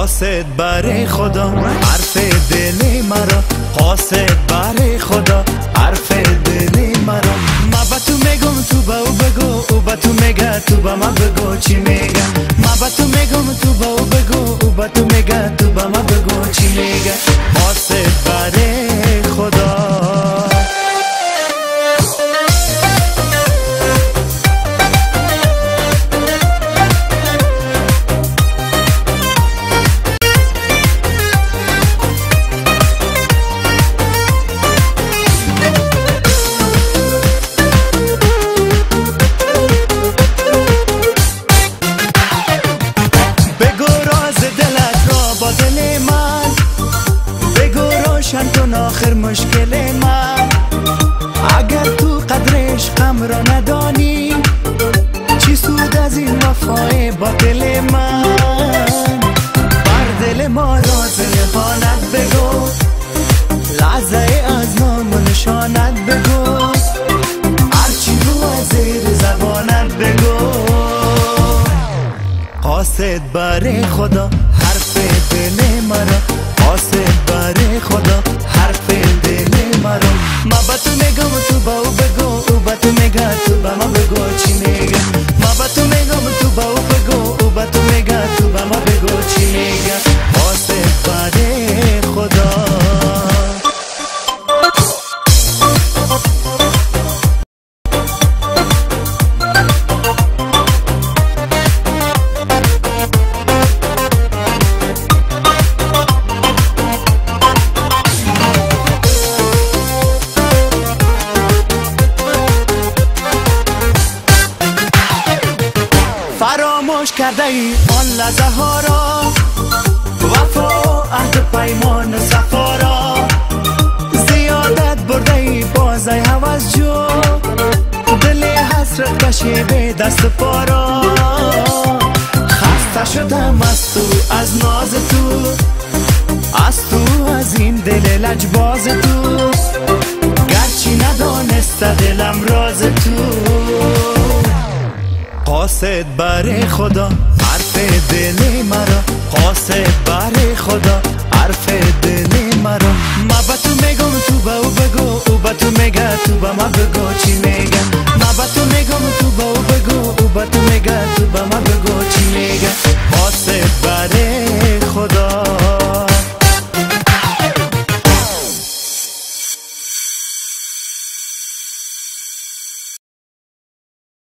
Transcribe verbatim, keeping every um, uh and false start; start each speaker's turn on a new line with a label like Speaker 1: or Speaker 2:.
Speaker 1: قاصد برای خدا حرف دل مرا، قاصد برای خدا حرف دل مرا. ما با تو میگم تو با او بگو، او با تو میگه تو با ما بگو چی میگه. ما با تو میگم تو با او بگو، او با تو میگه تو با ما بگو چی میگه. قاصد برای خدا. کن آخر مشکل من، اگر تو قدرش غم را ندانی، چی سود از این وفای باطل من. بر دل ما راز نهانت بگو، لحظه از نام و نشانت بگو، هرچی رو از زیر زبانت بگو. قاصد برای خدا حرف دل مرا، قاصد برای خدا حرف دل مرا. ما با تو میگم تو با او بگو، او با تو میگه تو با ما بگو چی میگه. ما با تو میگم تو با او بگو، او با تو میگه تو با ما بگو چی میگه. قاصد برای خدا. فراموش کرده ای آن لحظه ها را، وفا عهد پیمان و صفا را. زیادت برده ای بازی هوس جو، دل حسرت کشی به دست پا را. خسته شدم از تو از ناز تو، از تو از این دل لجباز تو، گرچه ندانست دلم راز تو. قاصد برای خدا حرف دل مرا، قاصد برای خدا